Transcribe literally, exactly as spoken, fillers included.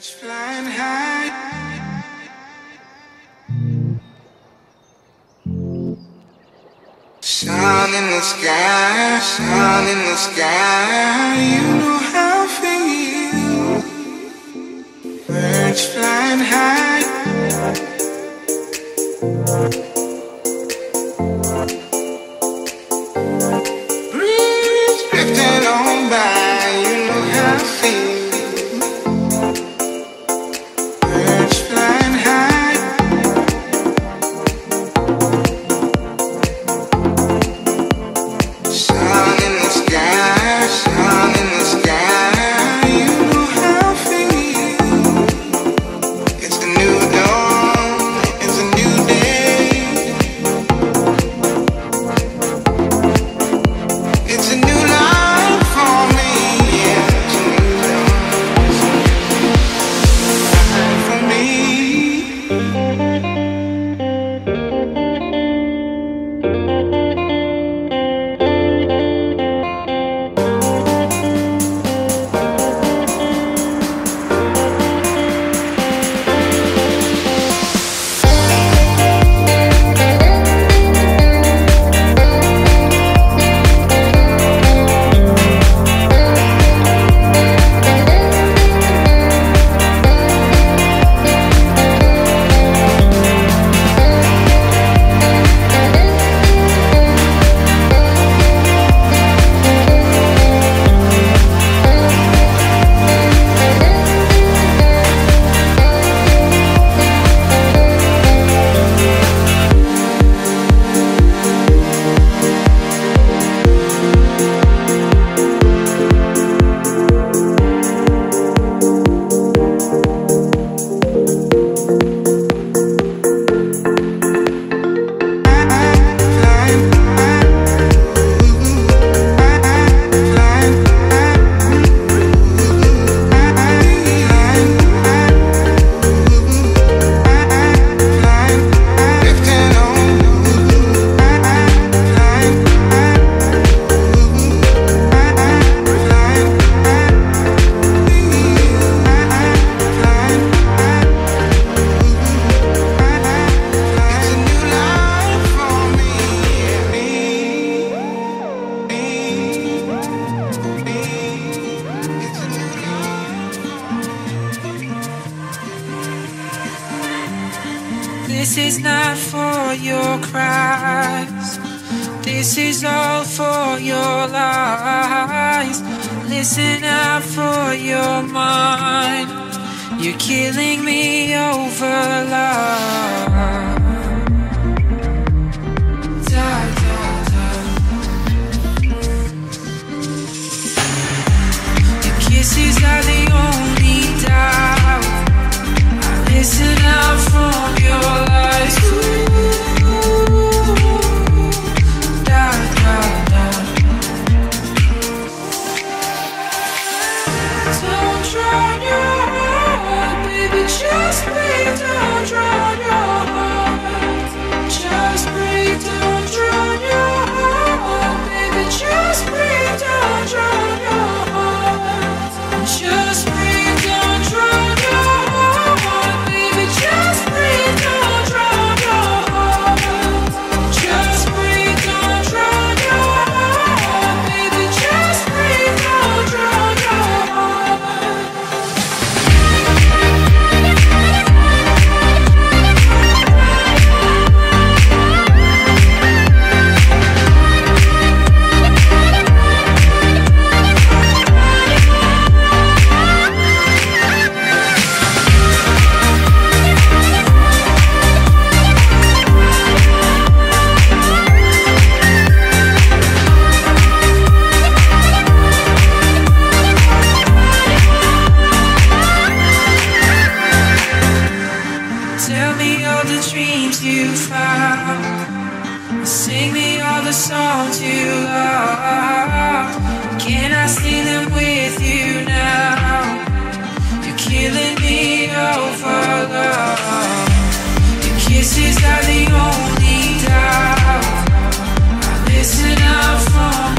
Birds flying high, sun in the sky, sun in the sky. You know how I feel. Birds flying high, breeze drifting on by. You know how I feel. This is not for your cries. This is all for your lies. Listen out for your mind. You're killing me over love. Da, da, da. Your kisses are the only doubt. Listen out from your lies. Ooh, da, da, da. Don't drown your heart, baby, just breathe. Don't drown your heart. Just breathe, don't drown your heart, baby, just breathe. Don't drown your heart. Just breathe, don't drown your heart. Just breathe, don't drown your heart. Just breathe, don't drown your heart. Baby, just breathe, don't drown your heart. Tell me all the dreams you found. Sing me all the songs you love. Can I sing them with you now? You're killing me over love. Your kisses are the only doubt. I listen out from